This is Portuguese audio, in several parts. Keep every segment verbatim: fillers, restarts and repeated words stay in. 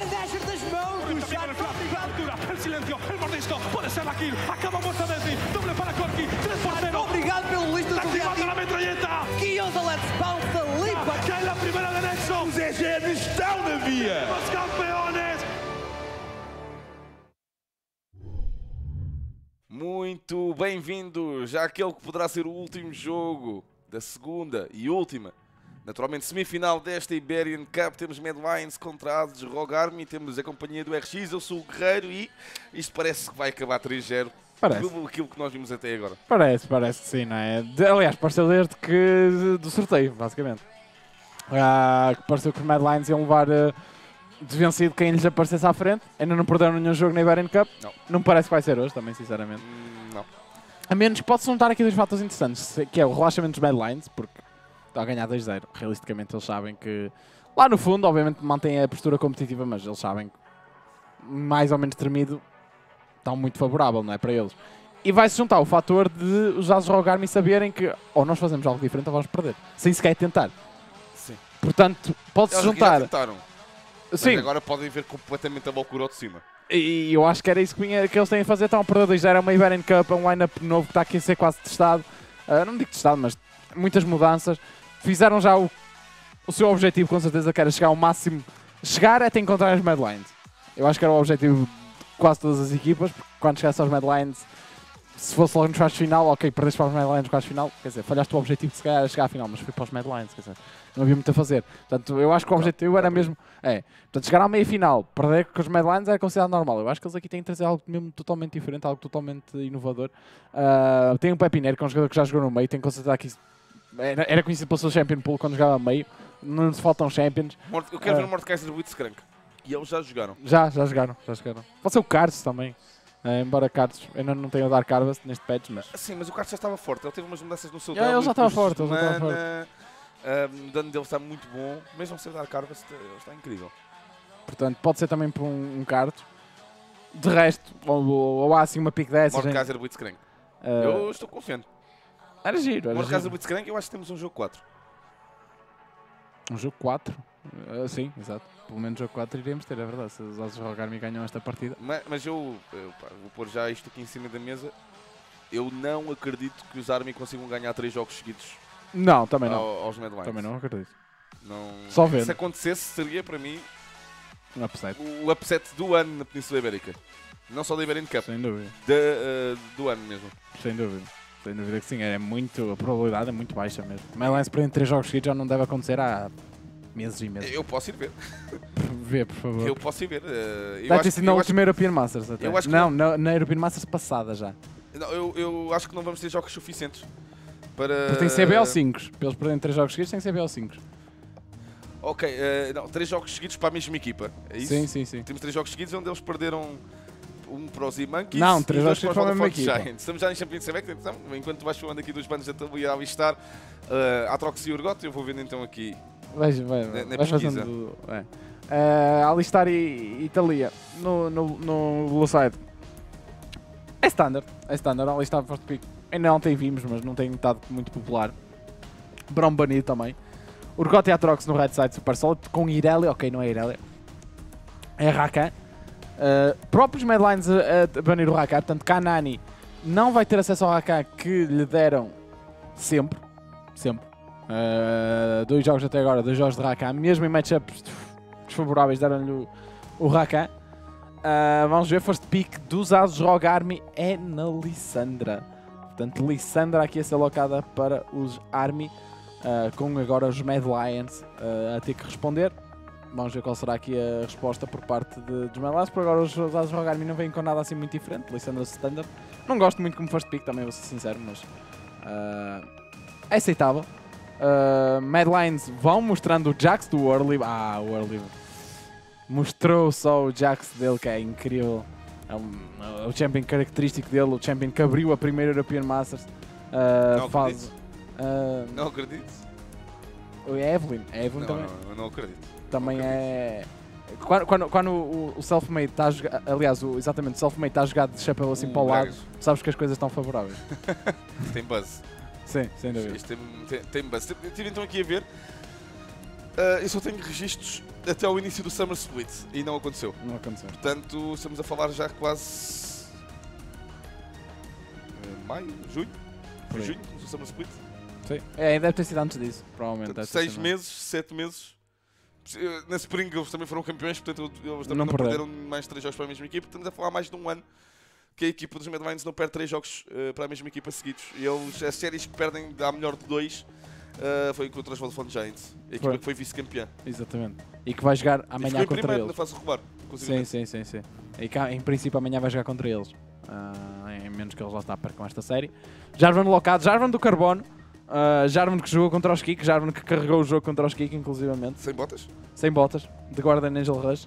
tirar o Dasher das mãos do Chaco. El silencio, el mordisco, puede ser la kill. Acaba muerto Messi, doble para Corki, tres por cero. Obrigado pelo listo do Activando la metralleta. Guiosa Let's Bounce limpa. Cai la primeira de Nexo. Os E G estão na via. Os campeones. Muito bem-vindos àquele que poderá ser o último jogo da segunda e última, naturalmente, semifinal desta Iberian Cup. Temos Mad Lions contra Ases Rogue Army, temos a companhia do R X, eu sou o Guerreiro e isto parece que vai acabar três zero. Parece. Pelo aquilo que nós vimos até agora. Parece, parece que sim, não é? De, aliás, pareceu desde que do sorteio, basicamente. Ah, que pareceu que os Mad Lions iam levar uh, desvencido quem lhes aparecesse à frente. Ainda não perderam nenhum jogo na Iberian Cup. Não. Não me parece que vai ser hoje, também, sinceramente. Hum, não. A menos que possa juntar aqui dois fatores interessantes, que é o relaxamento dos Mad Lions, porque estão a ganhar dois zero. Realisticamente, eles sabem que... Lá no fundo, obviamente, mantêm a postura competitiva, mas eles sabem que mais ou menos tremido está muito favorável, não é, para eles. E vai-se juntar o fator de os Ases Rogue Army saberem que ou nós fazemos algo diferente ou vamos perder, sem sequer tentar. Sim. Portanto, pode-se Eles juntar... já tentaram, mas Sim. agora podem ver completamente a loucura ao de cima. E eu acho que era isso que, vinha, que eles têm a fazer. Estão a perder dois zero, é uma Iberian Cup, é um line-up novo que está aqui a ser quase testado. Uh, não digo testado, mas muitas mudanças. Fizeram já o, o seu objetivo, com certeza, que era chegar ao máximo. Chegar até encontrar as Mad Lions. Eu acho que era o objetivo de quase todas as equipas, porque quando chegasse aos Mad Lions, se fosse logo no quartos final, ok, perdeste para os Mad Lions no quartos final, quer dizer, falhaste o objetivo de chegar, chegar à final, mas foi para os Mad Lions, quer dizer, não havia muito a fazer. Portanto, eu acho que o objetivo era mesmo, é, portanto, chegar à meia final, perder com os Mad Lions era considerado normal. Eu acho que eles aqui têm que trazer algo mesmo totalmente diferente, algo totalmente inovador. Uh, tem um Pepinero, que é um jogador que já jogou no meio, tem que considerar que isso era, era conhecido pelo seu Champion Pool quando jogava a meio, não lhes faltam Champions. Eu quero uh, ver o Mordekaiser Blitzcrank. E eles já jogaram. Já, já jogaram, já jogaram. Pode ser o Carlos também. É, embora Carlos ainda não tenha o Dark Harvest neste patch, mas... Sim, mas o Carlos já estava forte, ele teve umas mudanças no seu Yeah, W, ele já estava custos forte, de ele já estava mana, uh, o dano dele está muito bom, mesmo sem Dark Harvest, ele está incrível. Portanto, pode ser também por um, um Carlos. De resto, ou, ou, ou há assim uma pick dessas... Mordekaiser Blitzcrank. Uh, Eu estou confiante. Era giro, era Mordekaiser giro. Blitzcrank, eu acho que temos um jogo quatro. Um jogo quatro? Uh, sim, exato. Pelo menos jogo quatro iremos ter, é verdade. Se os Ases Rogue Army ganham esta partida. Mas, mas eu, eu pá, vou pôr já isto aqui em cima da mesa. Eu não acredito que os Army consigam ganhar três jogos seguidos Não, também não. ao, aos Mad Lions. Também não acredito. Não, Só vendo. se acontecesse, seria para mim Um upset. o upset do ano na Península Ibérica. Não só da Iberian Cup, Sem dúvida. da, uh, do ano mesmo. Sem dúvida. Sem dúvida que sim. É muito, a probabilidade é muito baixa mesmo. Mad Lions perder três jogos seguidos já não deve acontecer há meses e meses. Eu posso ir ver. Vê, por favor. Eu posso ir ver. Uh, eu Deve acho ter que- sido na eu última European Masters até. eu acho que não, na, na European Masters passada já. acho- não, eu, eu acho que não vamos ter jogos suficientes para... Porque tem C B O cinco. Para eles perderem três jogos seguidos tem C B O cinco. Ok, uh, não, três jogos seguidos para a mesma equipa. É isso? Sim, sim, sim. Temos três jogos seguidos onde eles perderam um para os E-Monkeys Não, e três dois jogos para os seguidos para a mesma Waterford equipa. Giants. Estamos já em Champions Select, então, enquanto tu vais falando aqui dos bandos da tabela a listar, uh, Atrox e Urgot, eu vou vendo então aqui. Vais, vai, Na- na vais pesquisa. fazendo. É. Uh, Alistar e Italia no, no, no Blue Side. É standard. É standard. Alistar first pick. Ainda não tem vimos, mas não tem estado muito popular. Brown banido também. Urgot e Atrox no Red Side Super Solid. Com Irelia. Ok, não é Irelia. É Rakan. Uh, próprios Mad Lions a, a banir o Rakan. Portanto, Kanani não vai ter acesso ao Rakan que lhe deram sempre. Sempre. Uh, dois jogos até agora, dois jogos de Rakan, mesmo em matchups desfavoráveis deram-lhe o, o Rakan. Uh, vamos ver, first pick dos Ases Rogue Army é na Lissandra. Portanto, Lissandra aqui a ser alocada para os Army, uh, com agora os Mad Lions uh, a ter que responder. Vamos ver qual será aqui a resposta por parte de, dos Mad Lions. Por agora os Ases Rogue Army não vêm com nada assim muito diferente. Lissandra Standard. Não gosto muito como first pick, também vou ser sincero, mas uh, é aceitável. Uh, Mad Lions vão mostrando o Jax do Early. Ah, o Early mostrou só o Jax dele, que é incrível. É, um, é o champion característico dele, o champion que abriu a primeira European Masters. Uh, Não faz, uh, Não acredito. é Evelyn, é Evelyn Não, também, não, eu não acredito. também não é. Quando, quando, quando o, o self-made está a jogar, aliás, o, exatamente, o self-made está a jogar de chapéu assim Uh, para o lado, Bragas. sabes que as coisas estão favoráveis. Tem buzz. Sim, sem dúvida. Isto tem, tem, tem buzz. Estive então aqui a ver. Uh, eu só tenho registros até ao início do Summer Split e não aconteceu. Não aconteceu. Portanto, estamos a falar já quase eh, maio, junho, Por aí. junho, do Summer Split. Sim. É, deve ter sido antes disso, provavelmente. Portanto, deve ter seis sido. meses, sete meses. Eh, Na Spring eles também foram campeões, portanto eles também Não não, perderam. perderam mais três jogos para a mesma equipa. Estamos a falar mais de um ano que a equipa dos Mad Lions não perde três jogos eh, para a mesma equipa seguidos. E eles, as séries que perdem dá melhor de dois eh, foi contra os Vodafone Giants, a equipa Foi. que foi vice-campeã. Exatamente. E que vai jogar E amanhã ficou em contra primeiro na eles. fase regular. Sim, inclusivamente. sim, sim, sim. E cá, em princípio amanhã vai jogar contra eles. Ah, em menos que eles lá está percam esta série. Jarvan locado, Jarvan do Carbono. Uh, Jarvan que jogou contra os Kik, Jarvan que carregou o jogo contra os Kik, inclusivamente. Sem botas? Sem botas, de Guardian Angel Rush.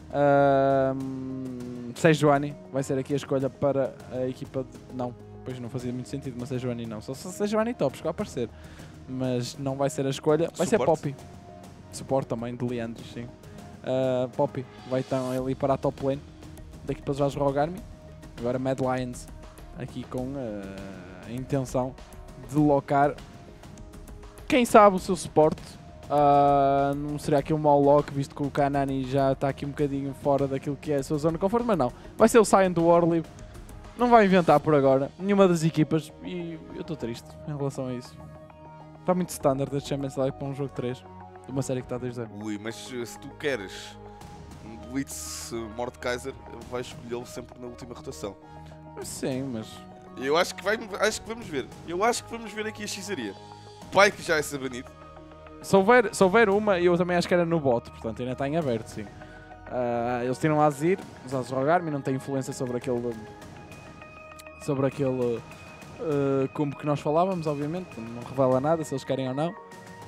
Uh, Sejuani vai ser aqui a escolha para a equipa de... Não, pois não fazia muito sentido, mas Sejuani não. Só se Sejuani top, chegou a aparecer. Mas não vai ser a escolha, vai ser Suporte? Poppy. Suporte também, de Leandros, sim. Uh, Poppy vai então ali para a top lane da equipa dos Jazz Rogue Army. Agora Mad Lions aqui com uh, a intenção de locar, quem sabe, o seu suporte. Uh, não seria aqui um mau lock, visto que o Kanani já está aqui um bocadinho fora daquilo que é a sua zona de conforto, mas não. Vai ser o Sion do Warlib. Não vai inventar por agora nenhuma das equipas e eu estou triste em relação a isso. Está muito standard este Champions League para um jogo três de uma série que está dois a zero. Ui, mas se se tu queres um Blitz uh, Mordekaiser, vais escolhê-lo sempre na última rotação. Sim, mas Eu acho que, vai, acho que vamos ver. Eu acho que vamos ver aqui a Xizaria. Pike já é ser banido. se houver, se houver uma, eu também acho que era no bot, portanto ainda está em aberto, sim. Uh, eles tiram a Azir, os Azir Rogue Army não têm influência sobre aquele sobre aquele uh, combo que nós falávamos, obviamente, não revela nada se eles querem ou não.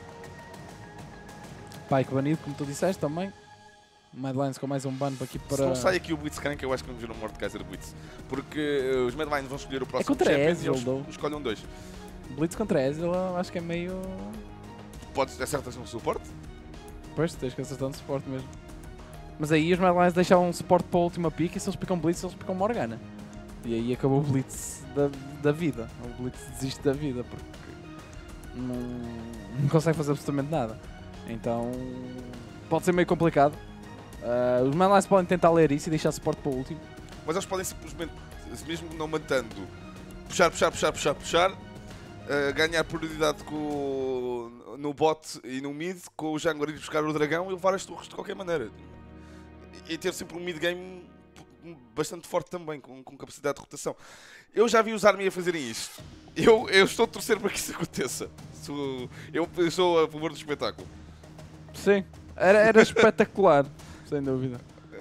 Pike banido, como tu disseste também. Mad Lions com mais um ban aqui para... Se não sai aqui o Blitzcrank, eu acho que vamos ver um Mordekaiser Blitz. Porque uh, os Mad Lions vão escolher o próximo contra champion Ezreal, e eles though. escolhem dois. Blitz contra Ezreal, eu acho que é meio... Podes acertas no suporte? Pois, tens que acertar no suporte mesmo. Mas aí os Mad Lions deixavam um suporte para a última pick e se eles picam Blitz, eles picam Morgana. E aí acabou o Blitz da, da vida. O Blitz desiste da vida porque não, não consegue fazer absolutamente nada. Então pode ser meio complicado. Uh, os Mad Lions podem tentar ler isso e deixar suporte para o último. Mas eles podem simplesmente, mesmo não mantendo, puxar, puxar, puxar, puxar, puxar, uh, ganhar prioridade com, o- no bot e no mid, com o jungler ir buscar o dragão e levar as torres de qualquer maneira. E ter sempre um mid game bastante forte também, com, com capacidade de rotação. Eu já vi os Army a fazerem isto. Eu, eu estou a torcer para que isso aconteça. Sou, eu, eu sou a favor do espetáculo. Sim, era, era espetacular, sem dúvida.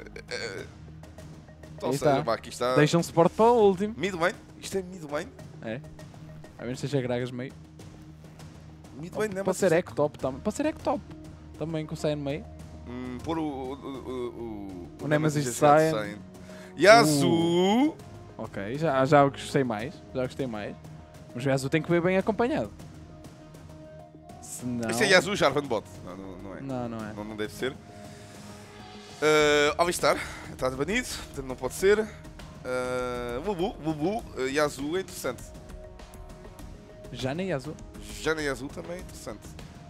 Ou Aí seja, está. pá, aqui está. Deixam um suporte para o último. Mid lane? Isto é mid lane? É. A menos que seja Gragas meio. Mid lane, não é? Pode ser Eco Top também. Pode ser Eco Top. Também com o Sion meio. Hum, pôr o. O, o, o, O Nemesis a jogar de Sion. Sion. Yasuo! Ok, já, já gostei mais. Já gostei mais. Mas o Yasuo tem que ver bem acompanhado. Se não... Este é Yasuo Jarvan Bot. Não, não, não é. Não, não é. Não, não deve ser. Uh, Alistar, está banido, portanto não pode ser. Uh, Bubu, Bubu, uh, Yasuo é interessante. Jana e Yasuo. Jana Yasuo também é interessante.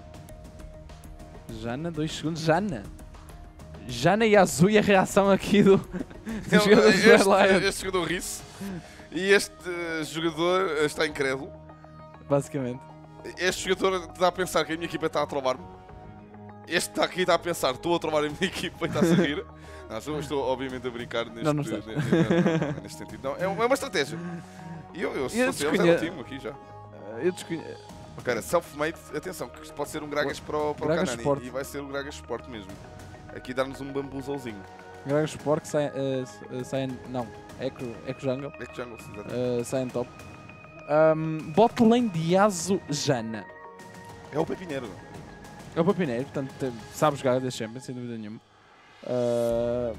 Jana, dois segundos. Jana. Jana e Yasuo e a reação aqui do, do Não, jogador do este, Mad Lions. este jogador ri-se e este uh, jogador uh, está incrédulo. Basicamente. Este jogador está a pensar que a minha equipa está a trollar-me. Este está aqui está a pensar, estou a trollar a minha equipa e está-se a rir. Não, estou, estou obviamente a brincar neste, Não, não estás. ne- ne- não, não, neste sentido. Não, é uma é uma estratégia. E eu, eu, se Eu fosse eles, desconhe- era o time aqui já. Eu desconheço. Cara, self-made, atenção, que isto pode ser um Gragas para o, para o Gragas Kanani. Sport. E vai ser o Gragas Sport mesmo. Aqui dar-nos um bambuzolzinho. Gragas Sport, Sion, uh, Sion, não. Eco, Eco Jungle. É que jungle, exatamente. Uh, Sion Top. Um, bot lane de Yasuo Jana. É o Pepineiro. É o Papineiro, portanto tem- sabe jogar deste Champions, sem dúvida nenhuma. Uh,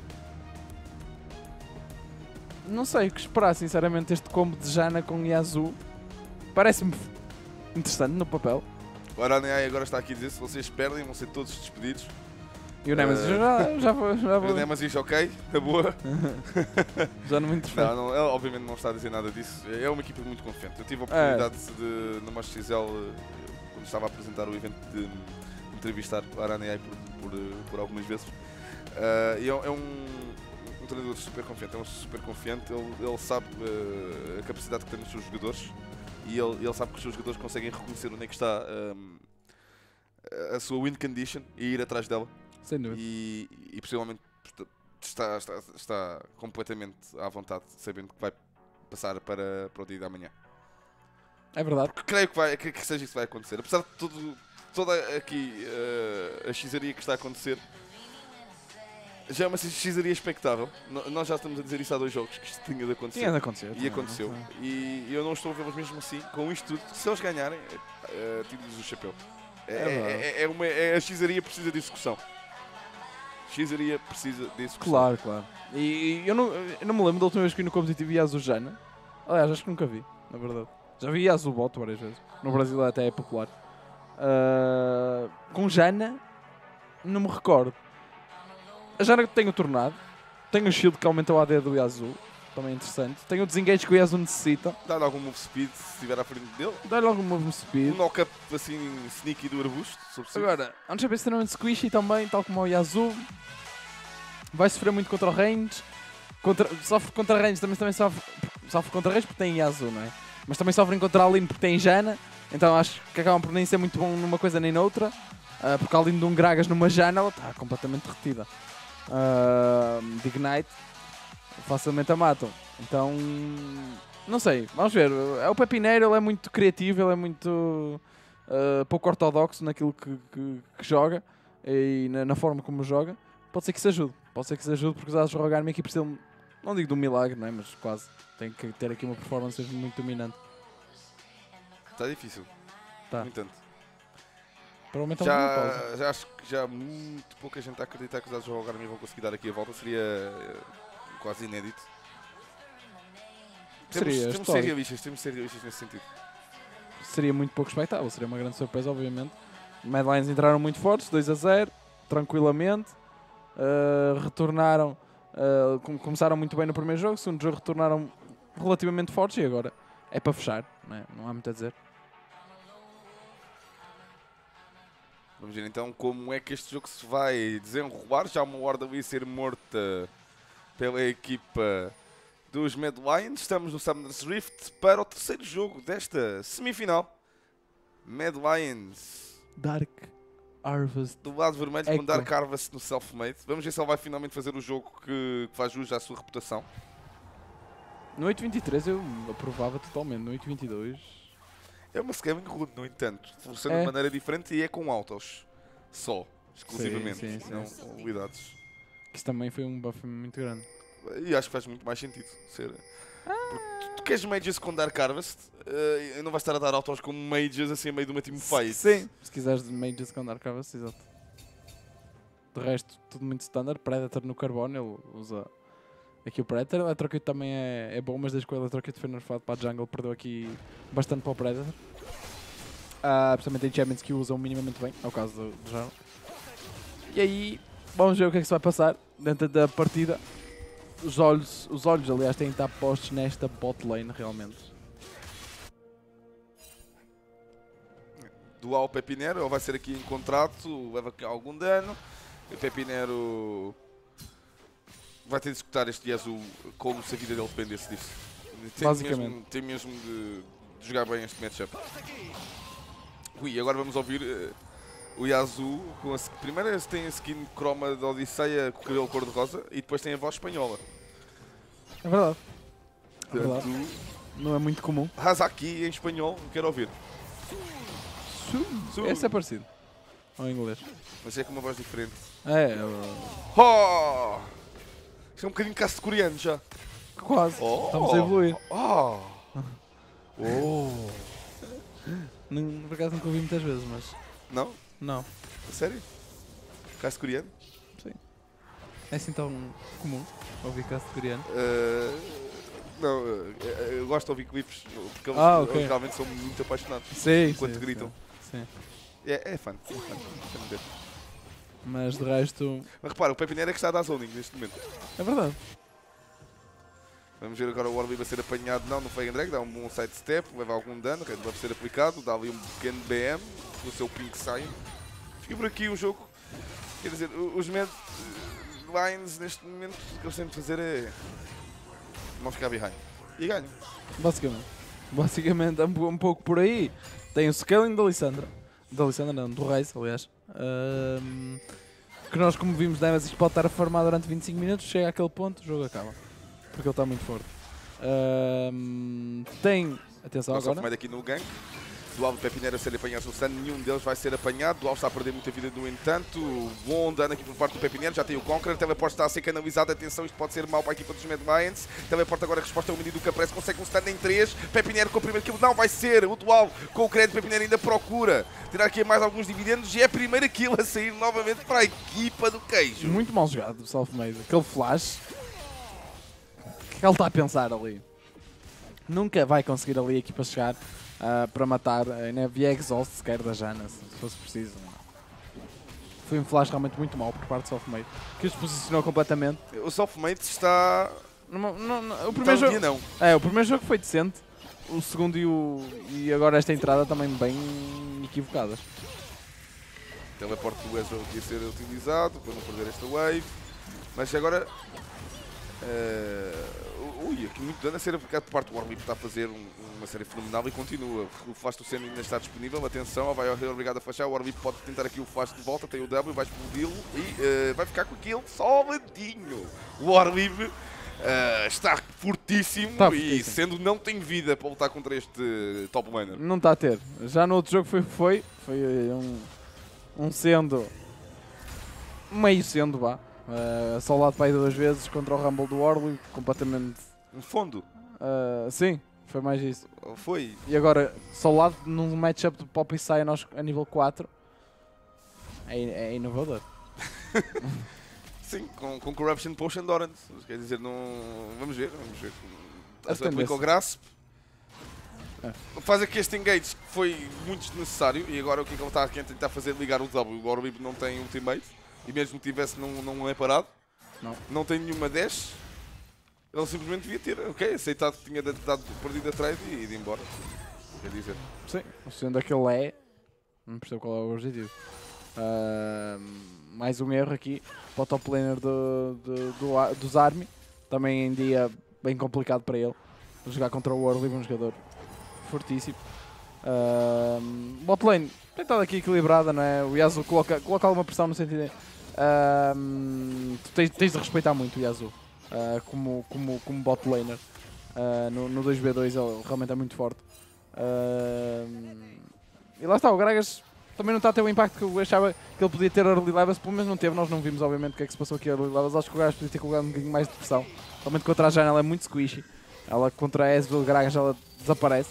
não sei o que esperar, sinceramente, este combo de Jana com Yasuo. Parece-me interessante no papel. O Aranai agora está aqui a dizer, se vocês perdem, vão ser todos despedidos. E o Nemesis Uh, já, já, vou, já, vou, O Nemesis, ok, na boa. já não me interfere. Não, não, ele obviamente não está a dizer nada disso. É uma equipa muito confiante. Eu tive a oportunidade de, no Master X L, eh, quando estava a apresentar o evento, de, de entrevistar o Aranai por, por, uh, por algumas vezes. Uh, e é, é um, um treinador super confiante, é um super confiante, ele, ele sabe uh, a capacidade que tem nos seus jogadores e ele, ele sabe que os seus jogadores conseguem reconhecer onde é que está um, a sua win condition e ir atrás dela. Sem dúvida. E, e possivelmente está, está, está completamente à vontade, sabendo que vai passar para, para o dia da manhã. É verdade. Creio que, vai, que, que seja isso que vai acontecer. Apesar de tudo, toda aqui uh, a xizaria que está a acontecer, já é uma xizaria expectável. N nós já estamos a dizer isso há dois jogos, que isto tinha de acontecer. Tinha de acontecer. E aconteceu. Não, não. E eu não estou a vê-los mesmo assim, com isto tudo. Se eles ganharem, uh, tiro-lhes o chapéu. É, É é, é, uma, é a xizaria precisa de execução. Xizaria precisa de execução. Claro, claro. E eu não, eu não me lembro da última vez que vi no competitivo Yasu Jana. Aliás, acho que nunca vi, na verdade. Já vi Yasu Boto várias vezes. No Brasil até é popular. Uh, com Jana, não me recordo. A Jana tem o tornado. Tem o shield que aumenta o A D do Yasu. Também é interessante. Tem o desengage que o Yasu necessita. Dá-lhe algum move speed se estiver à frente dele. Dá-lhe algum move speed. Um knock-up assim sneaky do arbusto. Sobre si. Agora, é um champion extremamente squishy também, tal como o Yasu. Vai sofrer muito contra o range. Contra, sofre contra range, também, também sofre, sofre contra range porque tem Yasu, não é? Mas também sofrem contra a Aline porque tem Jana. Então acho que acabam por nem ser muito bom numa coisa nem noutra. Uh, porque a Aline de um Gragas numa Jana, ela está completamente derretida. Uh, de Ignite, facilmente a matam. Então, não sei, vamos ver. É o Pepineiro, ele é muito criativo, ele é muito uh, pouco ortodoxo naquilo que, que, que joga e na, na forma como joga. Pode ser que isso ajude, pode ser que isso ajude porque os Asos Rogar aqui precisam, não digo de um milagre, não é? Mas quase. Tem que ter aqui uma performance muito dominante. Está difícil. Tá. No entanto. Provavelmente é uma pausa. Já, já acho que já muito pouca gente a acreditar que os Asos Rogar vão conseguir dar aqui a volta. Seria uh, quase inédito. Temos, Seria temos de ser histórico. realistas, temos de ser realistas nesse sentido. Seria muito pouco expectável, seria uma grande surpresa, obviamente. Mad Lions entraram muito fortes, dois a zero, tranquilamente. Uh, retornaram, uh, com- começaram muito bem no primeiro jogo, segundo jogo retornaram relativamente fortes e agora é para fechar, não, é? Não há muito a dizer. Vamos ver então como é que este jogo se vai desenrolar. Já uma horda vai ser morta pela equipa dos Mad Lions. Estamos no Summoner's Rift para o terceiro jogo desta semifinal. Mad Lions Dark Harvest. do lado vermelho Echo. com Dark Harvest no Self-Made. Vamos ver se ele vai finalmente fazer o jogo que, que faz jus à sua reputação. No oito vinte e três eu aprovava totalmente, no oito vinte e dois... É uma scaling rune, no entanto. Funciona É. de maneira diferente e é com autos. Só. Exclusivamente. Sim, sim, sim. Não com habilidades. Que isso também foi um buff muito grande. E acho que faz muito mais sentido ser. Porque tu, tu queres mages com Dark Harvest, uh, não vais estar a dar autos como mages assim a meio de uma teamfight. Sim. Se quiseres de Mages com Dark Harvest, exato. De resto, tudo muito standard. Predator no carbono, ele usa aqui o Predator. O Electrocute também é, é bom, mas desde que o Electrocute foi nerfado para a jungle, perdeu aqui bastante para o Predator. Ah, principalmente em Champions que o usam minimamente bem, é o caso do, do Jarl. E aí, vamos ver o que é que se vai passar dentro da partida. Os olhos, os olhos aliás, têm de estar postos nesta bot lane, realmente. Dual Pepinero, ele vai ser aqui em contrato, leva aqui algum dano. O Pepinero vai ter de executar este Yasu como se a vida dele dependesse disso. Tem Basicamente. Mesmo, tem mesmo de, de jogar bem este matchup. Ui, agora vamos ouvir uh, o Yasu. Com a, primeiro tem a skin croma da Odisseia com o cabelo cor-de-rosa e depois tem a voz espanhola. É verdade. É verdade. Portanto, Não é muito comum. Hazaki em espanhol, quero ouvir. Su. Esse é parecido. Ao inglês. Mas é com uma voz diferente. É, é, Oh! Isto é um bocadinho caso de coreano já. quase. Oh! Estamos a evoluir. Oh! Oh! Não, por acaso nunca ouvi muitas vezes, mas Não? não. A sério? Caso de coreano? É assim tão comum ouvir caso de coreano. Uh, não, uh, eu gosto de ouvir clipes porque eles, Ah, ok. eles realmente são muito apaixonados Sim, enquanto sim, gritam. Sim. sim. É, é fã. É fã. Quero ver. Mas de resto, Mas repara, o Pepinero é que está a dar zoning neste momento. é verdade. Vamos ver agora o Orbi vai ser apanhado. Não, no Flag and Drag, dá um bom sidestep, leva algum dano, que vai ser aplicado, dá ali um pequeno B M, o seu pink sai. Fica por aqui o jogo. Quer dizer, o- os Mad Lions neste momento o que eles têm de fazer é não ficar behind. E ganham. Basicamente. Basicamente é um, um pouco por aí. Tem o scaling da Lissandra. Da Lissandra não, do Reis, aliás. Ahm, que nós, como vimos, Nemesis pode estar a farmar durante vinte e cinco minutos, chega àquele ponto, o jogo acaba. Porque ele está muito forte. Ahm, tem... Atenção Nosso agora. Selfmade aqui no gank. Do Alvo Pepinera ser apanhado no stun, nenhum deles vai ser apanhado. Do Alvo está a perder muita vida no entanto. Bom dano aqui por parte do Pepinera, já tem o Conqueror. Teleport está a ser canalizado, atenção, isto pode ser mau para a equipa dos Mad Lions. Teleport agora a resposta ao menino do Caprese, consegue um stun em três. Pepinera com o primeiro kill, não vai ser. O Dual com o crédito, Pepinera ainda procura tirar aqui mais alguns dividendos. E é a primeira kill a sair novamente para a equipa do Queijo. Muito mal jogado do Selfmade. Aquele flash. O que é que ele está a pensar ali? Nunca vai conseguir ali a equipa chegar uh, para matar. Uh, nem havia exhaust sequer da Janna, se fosse preciso. Foi um flash realmente muito mau por parte do Selfmade, que os posicionou completamente. O Selfmade está... Numa, no, no, o Está primeiro no jogo, dia não. é, o primeiro jogo foi decente. O segundo e, o, e agora esta entrada também bem equivocadas. Teleporte do Ezreal aqui a ser utilizado para não perder esta wave. Mas agora... Uh, ui, aqui muito dano a ser aplicado por parte do Warwhip, está a fazer um, uma série fenomenal e continua. O flash do Senna ainda está disponível, atenção, vai obrigado a flashar, o Warwhip pode tentar aqui o flash de volta, tem o W, vai explodi-lo e uh, vai ficar com aquilo soladinho. O Warwhip uh, está fortíssimo, Está e fortíssimo. sendo não tem vida para lutar contra este top laner. Não está a ter. Já no outro jogo foi foi, foi um, um sendo, meio sendo, vá. Uh, só lado para aí duas vezes contra o Rumble do Warwick, completamente. Um fundo, Uh, sim, foi mais isso. foi. E agora, só lado num matchup de Pop e Sai a, nós, a nível quatro é, é inovador. Sim, com, com Corruption Potion Dorant. Quer dizer, não. Vamos ver, vamos ver. As Aplica o tendências. Grasp. É. Faz aqui este engage que foi muito desnecessário. E agora o que é que ele está aqui a tentar fazer? Ligar o W. O Orb não tem ultimate. E mesmo que tivesse, não, não é parado. Não. Não tem nenhuma dash. Ele simplesmente devia ter, ok, aceitado que tinha dado perdido a trade e ido embora. Quer dizer. Sim, sendo aquele é, não percebo qual é o objetivo. Uh, mais um erro aqui para o top laner do, do, do, dos Army. Também em dia bem complicado para ele. Jogar contra o Warley, um jogador fortíssimo. Uh, bot lane tem estado aqui equilibrada, não é? O Yasuo coloca, coloca alguma pressão no sentido de... Uh, tu tens, tens de respeitar muito o Yasuo uh, como, como, como bot laner. Uh, no, no dois v dois ele realmente é muito forte. Uh, e lá está, o Gragas também não está a ter o impacto que eu achava que ele podia ter early levels, pelo menos não teve, nós não vimos obviamente o que é que se passou aqui early levels, acho que o Gragas podia ter colocado um bocadinho mais de pressão, realmente contra a Janna ela é muito squishy, ela contra a Ezreal Gragas ela desaparece,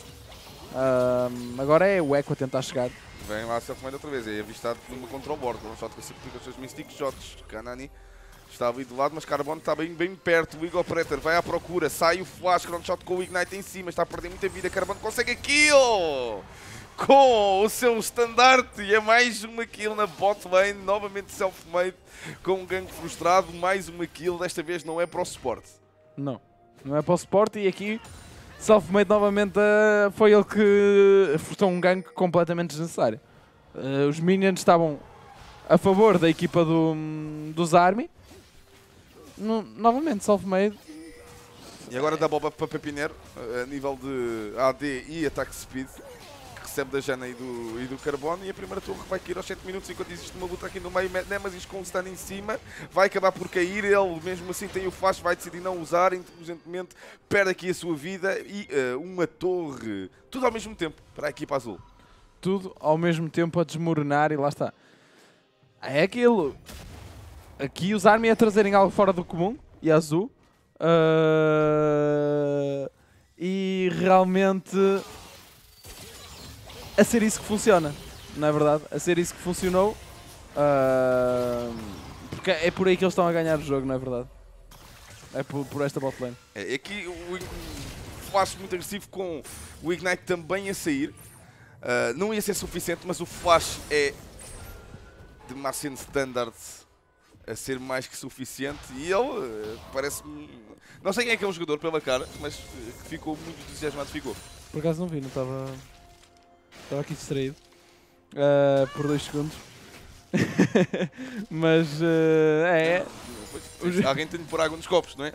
uh, agora é o Echo a tentar chegar. Vem lá Selfmade outra vez, é avistado numa control board, um shot que se aplica os seus Mystic Shots. Kanani está ali do lado, mas Carbon está bem, bem perto. O Eagle Predator vai à procura, sai o flash, ground shot com o Ignite em cima, está a perder muita vida. Carbon consegue a kill com o seu estandarte e é mais uma kill na bot lane. Novamente Selfmade com um gank frustrado, mais uma kill, desta vez não é para o suporte. Não, não é para o suporte e aqui Selfmade novamente uh, foi ele que frustrou um gank completamente desnecessário. Uh, os minions estavam a favor da equipa do, dos Army. No, novamente, Selfmade. E agora dá boba para Pepinero, a nível de A D e ataque speed, que recebe da Janna e do, e do Carbono. E a primeira torre vai cair aos sete minutos, enquanto existe uma luta aqui no meio. Nemesis com o stun em cima, vai acabar por cair. Ele mesmo assim tem o flash, vai decidir não usar, inteligentemente perde aqui a sua vida. E uh, uma torre, tudo ao mesmo tempo, para a equipa azul. Tudo ao mesmo tempo a desmoronar e lá está. É aquilo. Aqui os Army a trazerem algo fora do comum e azul. Uh, e realmente a ser isso que funciona, não é verdade? A ser isso que funcionou. Uh, porque é por aí que eles estão a ganhar o jogo, não é verdade? É por, por esta bot lane. É, aqui o, o flash muito agressivo com o Ignite também a sair. Uh, não ia ser suficiente, mas o flash é de Marcin Standard a ser mais que suficiente e ele uh, parece-me... Não sei quem é que é um jogador pela cara, mas uh, que ficou muito entusiasmado, ficou. Por acaso não vi, não estava... Estava aqui distraído. Uh, por dois segundos. Mas uh, é. Pois, alguém tem de pôr água nos copos, não é?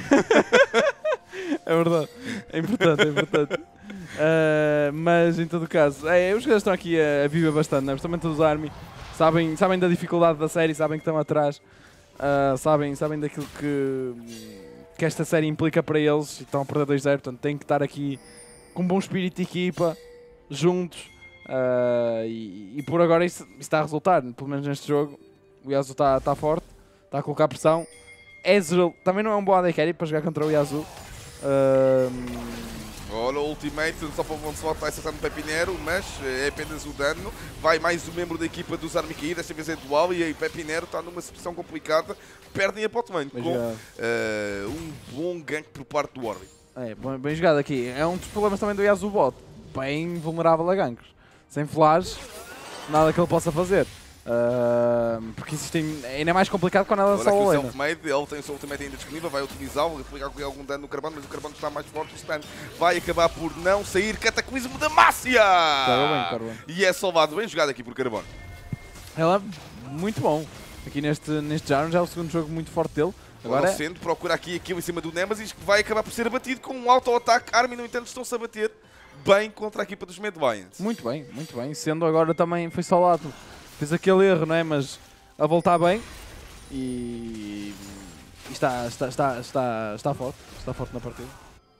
É verdade. É importante, é importante. Uh, mas em todo caso, é, os jogadores estão aqui a, a viver bastante, né? Principalmente os Army. Sabem, sabem da dificuldade da série, sabem que estão atrás. Uh, sabem, sabem daquilo que, que esta série implica para eles e estão a perder dois zero, portanto têm que estar aqui com um bom espírito de equipa, juntos uh, e, e por agora isso, isso está a resultar, pelo menos neste jogo o Yasuo está, está forte, está a colocar pressão. Ezreal também não é um bom A D Carry para jogar contra o Yasuo. Uh, Olha o ultimate, só para o Onslaught vai acertar no Pepinero, mas é apenas o dano. Vai mais um membro da equipa dos Army cair, desta vez é dual e aí Pepinero está numa situação complicada. Perdem a bot lane com uh, um bom gank por parte do Warwick. É, bem jogado aqui. É um dos problemas também do Yasuo bot, bem vulnerável a ganks. Sem flash, nada que ele possa fazer. Uh, porque existem, ainda é mais complicado quando ela só o lane. Selfmade, ele tem o seu ultimate ainda disponível, vai utilizá-lo, aplicar algum dano no Carbono, mas o Carbono está mais forte, o stun vai acabar por não sair. Cataclismo da Mácia! Bem, Carbono. E é salvado, bem jogado aqui por Carbono. Ela muito bom. Aqui neste, neste Jarn já é o segundo jogo muito forte dele. Agora é... sendo, procura aqui aquilo em cima do Nemesis, que vai acabar por ser abatido com um auto-ataque. Army, no entanto, estão-se a bater bem contra a equipa dos Mad Lions. Muito bem, muito bem. Sendo agora também foi salado. Fez aquele erro, não é? Mas a voltar bem e, e está, está, está, está, está forte. Está forte na partida.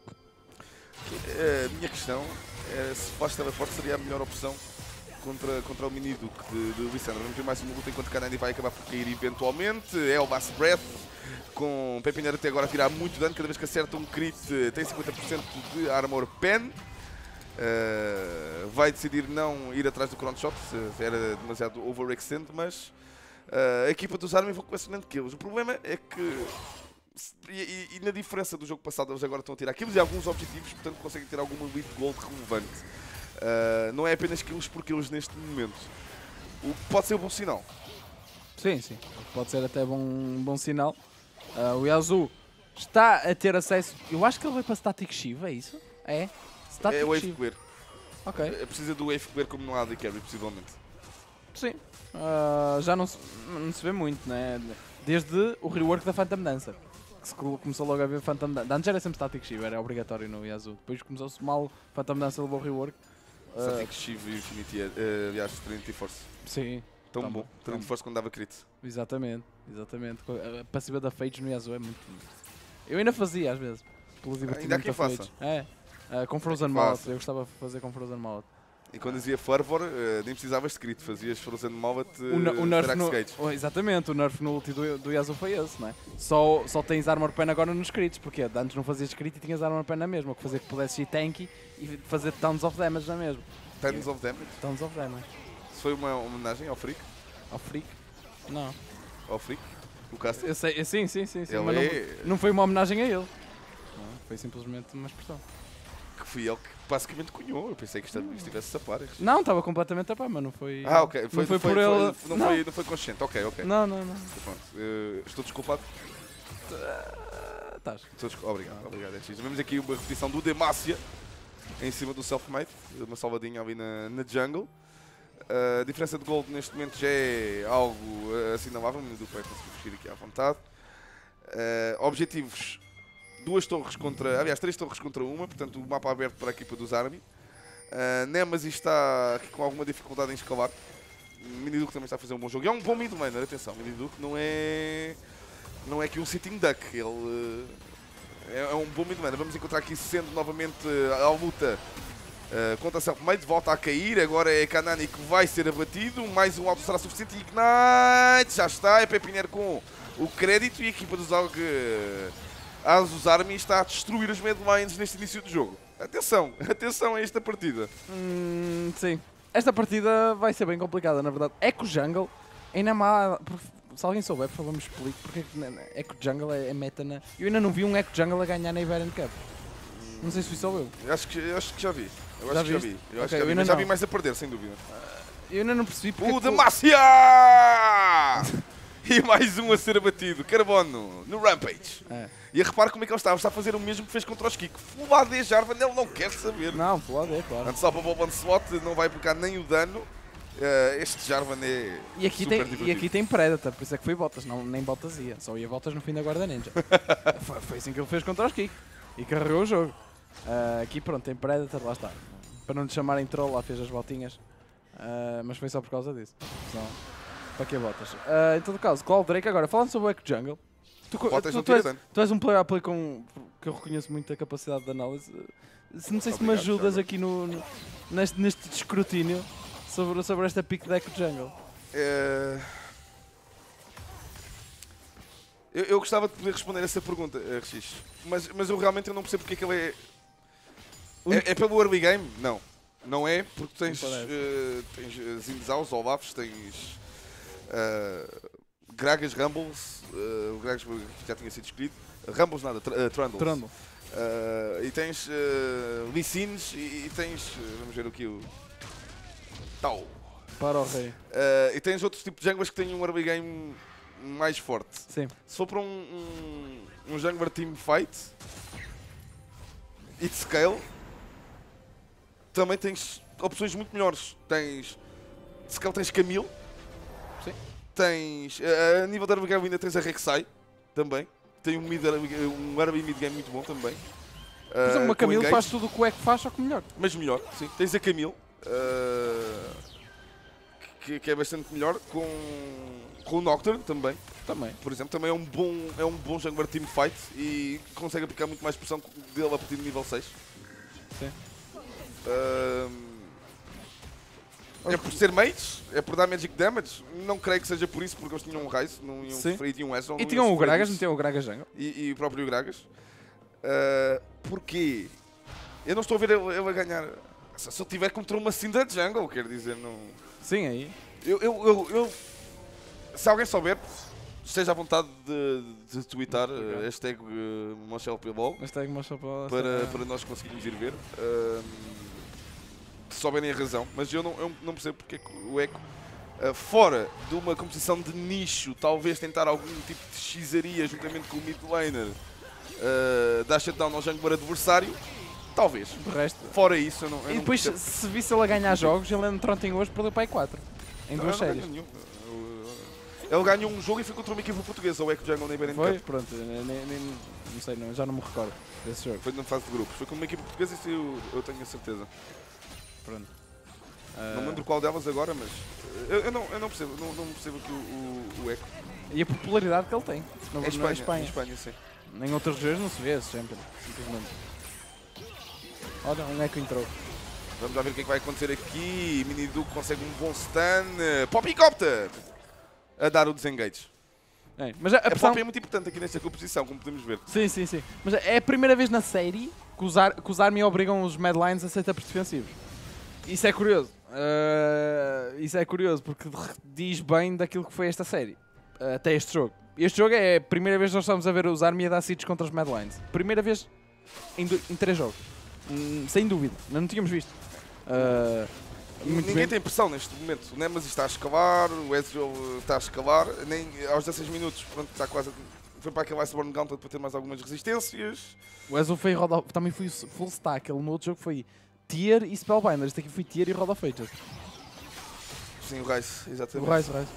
A minha questão é se Flash Teleport seria a melhor opção contra, contra o mini Duke de, de Lissandra. Vamos ter mais uma luta enquanto Kanani vai acabar por cair eventualmente. É o Bass Breath com Pepinero até agora a tirar muito dano. Cada vez que acerta um crit tem cinquenta por cento de Armor Pen. Uh, vai decidir não ir atrás do Chrono Shot, se era demasiado overextend, mas uh, a equipa dos Army vão com excelente kills. O problema é que, e, e, e na diferença do jogo passado, eles agora estão a tirar kills e alguns objetivos, portanto conseguem ter alguma lead gold relevante. Uh, não é apenas kills por kills neste momento, o que pode ser um bom sinal. Sim, sim, pode ser até bom, bom sinal. Uh, o Yasuo está a ter acesso, eu acho que ele vai para Static Shiva, é isso? É? É o Wave Clear. Ok. É precisa do Wave Clear como no A D Carry, possivelmente. Sim. Uh, já não se, não se vê muito, né? Desde o rework da Phantom Dancer. Que se começou logo a ver Phantom Dancer. Antes era sempre Static Shiva, era obrigatório no Yasuo. Depois começou-se mal, Phantom Dancer levou o rework. Uh, Static Shiva e Infinity, uh, aliás, Trinity Force. Sim. Tão tá bom. Trinity Force quando dava crit. Exatamente, exatamente. A passiva da Fates no Yasuo é muito... Eu ainda fazia às vezes. Pelo ainda há quem faça. É. Uh, com Frozen Mallet, eu gostava de fazer com Frozen Mallet. E quando dizia Fervor, uh, nem precisavas de crit, fazias Frozen Mallet uh, o, o nerf no, Gage. Oh, exatamente, o nerf no ulti do, do Yasuo foi esse, não é? Só, só tens Armor Pen agora nos crits, porque antes não fazias crit e tinhas Armor Pen na mesma, o que fazia que pudesses ir tanky e fazer Tons of Damage na mesma. Tons of Damage? Tons of Damage. Isso foi uma homenagem ao Freak? Ao Freak? Não. Ao Freak? O caster? Eu sei, sim, sim, sim, sim mas é... não, não foi uma homenagem a ele. Não, foi simplesmente uma expressão. Que fui ele que basicamente cunhou. Eu pensei que isto estivesse a par. Não, estava completamente a par, mas não foi. Ah, ok. Foi, não foi, foi por foi, ele. Foi, não, não. Foi, não foi consciente. Ok, ok. Não, não, não. Pronto. Uh, estou desculpado? Estás. Estou desculpado. Obrigado, obrigado. É Vemos aqui uma repetição do Demacia em cima do Selfmade. Uma salvadinha ali na, na jungle. Uh, a diferença de gold neste momento já é algo uh, assinalável. O Minidu vai conseguir fugir aqui à vontade. Uh, objetivos. Duas torres contra, aliás, três torres contra uma, portanto o mapa aberto para a equipa dos Army. Uh, Nemesis está aqui com alguma dificuldade em escalar. Miniduke também está a fazer um bom jogo. E é um bom mid laner, atenção, Miniduke não é, não é aqui um sitting duck, ele uh, é, é um bom mid laner. Vamos encontrar aqui sendo novamente uh, a luta uh, contra Selfmade, volta a cair, agora é Kanani que vai ser abatido, mais um alto será suficiente e Ignite, já está, é Pepinero com o crédito e a equipa dos Alg... Uh, Asus Army está a destruir os Mad Lions neste início do jogo. Atenção, atenção a esta partida. Hum, sim. Esta partida vai ser bem complicada, na verdade. Echo Jungle ainda má. Se alguém souber, por favor, me explique porque Echo Jungle é, é meta na. Eu ainda não vi um Echo Jungle a ganhar na Iberian Cup. Não sei se fui só eu. Eu acho que, eu acho que já vi. Eu já acho que já viste? vi. Eu okay, acho que já vi, mas já vi mais a perder, sem dúvida. Eu ainda não percebi porque. O Demacia! E mais um a ser abatido. Carbono no Rampage. É. E repare como é que ele estava. Está a fazer o mesmo que fez contra os Kiko. Full A D Jarvan, ele não quer saber. Não, full A D, claro. Antes só para o Onslaught, não vai aplicar nem o dano. Uh, este Jarvan é E aqui, super tem, divertido. e aqui tem Predator, por isso é que foi Botas, não, nem Botas ia. Só ia Botas no fim da Guarda Ninja. foi, foi assim que ele fez contra os Kik. E carregou o jogo. Uh, aqui pronto, tem Predator, lá está. Para não lhe chamarem troll, lá fez as botinhas. Uh, mas foi só por causa disso. Senão, para que Botas? Uh, em todo caso, Cloud Drake, agora falando sobre o Echo Jungle. Tu, tu, Botas tu, não tu, és, tira dano. tu és um player a play com que eu reconheço muito a capacidade de análise. Se não sei se me Obrigado, ajudas Thiago. aqui no, no- neste, neste escrutínio sobre, sobre esta pick de Echo Jungle. É... Eu, eu gostava de poder responder essa pergunta, R X, mas, mas eu realmente eu não percebo porque é que ele é... É, é pelo early game? Não. Não é, porque tens, Não parece. uh, tens Zinzaus, Olafs, tens uh, Gragas, Rumbles, uh, o Gragas já tinha sido escolhido, Rumbles nada, tr uh, Trundles. Trundle. Uh, e tens uh, Lee Sins e, e tens, uh, vamos ver aqui o... Tau. Para o rei. Uh, e tens outros tipos de junglas que têm um early game mais forte. Sim. Se for para um, um, um jungler team fight e de scale, também tens opções muito melhores. Tens, de scale tens Camille. Sim. Tens, uh, a nível de early game ainda tens a Rek'Sai, também. Tem um, mid, um early mid game muito bom também. Por exemplo, Uh, uma com Camille engage, faz tudo o que o Echo faz, só que melhor. mas melhor, sim. Tens a Camille, uh, que, que é bastante melhor, com, com o Nocturne também. Também. Por exemplo, também é um bom, é um bom jungler team fight e consegue aplicar muito mais pressão dele a partir do nível seis. Sim. Ahm, é por ser mage, é por dar magic damage. Não creio que seja por isso, porque eles tinham um Ryze, não iam Sim. sofrer, e tinham um Ezreal, E não tinham iam o sofrer Gragas, disso. não tinham o Gragas Jungle. E, e o próprio Gragas. Ah, porquê? Eu não estou a ver ele, ele a ganhar. Se se eu tiver contra uma Syndra Jungle, quer dizer, não. Sim, aí. Eu, eu, eu, eu- se alguém souber, esteja à vontade de, de twittar uh, hashtag uh, Marcelo Pelol Mas tem uma chapa para, para nós conseguirmos ir ver. Um, se souberem a razão, mas eu não, eu não percebo porque é que o Echo, uh, fora de uma composição de nicho, talvez tentar algum tipo de xizaria juntamente com o mid laner, uh, dar shutdown ao jungler adversário, talvez. Do resto. Fora isso, eu não, eu E não depois, percebo. se visse ele a ganhar jogos, ele no Tronting hoje perdeu para aí quatro. Em Não, duas eu não séries. ganho nenhum. Eu- Ele ganhou um jogo e foi contra uma equipa portuguesa, o Echo Jungle na Iberian Foi? Cup. Pronto. Nem, nem- não sei, não, já não me recordo desse jogo. Foi na fase de grupos. Foi com uma equipa portuguesa, isso eu, eu tenho a certeza. Pronto. Não me lembro qual delas agora, mas eu, eu não, eu não percebo, não, não percebo aqui o, o, o Echo. E a popularidade que ele tem. No, É na Espanha, Espanha. em Espanha, sim. Em outras regiões não se vê esse Champion, simplesmente. Olha, onde é que entrou? Vamos lá ver o que é que vai acontecer aqui. Mini Duke consegue um bom stun. Poppycopter a dar o desengage. É, mas a, a A pressão... Poppy é muito importante aqui nesta composição, como podemos ver. Sim, sim, sim. Mas é a primeira vez na série que os, ar, que os Army obrigam os Mad Lions a setups defensivos. Isso é curioso. Uh, isso é curioso porque diz bem daquilo que foi esta série. Uh, até este jogo. Este jogo é a primeira vez que nós estamos a ver os Army a dar seeds contra os Mad Lions. Primeira vez em, do, em três jogos. Hum, sem dúvida. Não, não tínhamos visto. Uh, muito Ninguém bem. tem pressão neste momento. O Nemesis está a escalar, o Ezreal está a escalar. Nem, aos dezasseis minutos, pronto, está quase. Foi para aquele Iceborne Gauntlet para ter mais algumas resistências. O Ezreal foi roda, também foi full stack. Ele no outro jogo foi Tier e Spellbinder. Este aqui foi Tier e Roda Fates. Sim, o Rice, O exatamente. Rise, o Rise.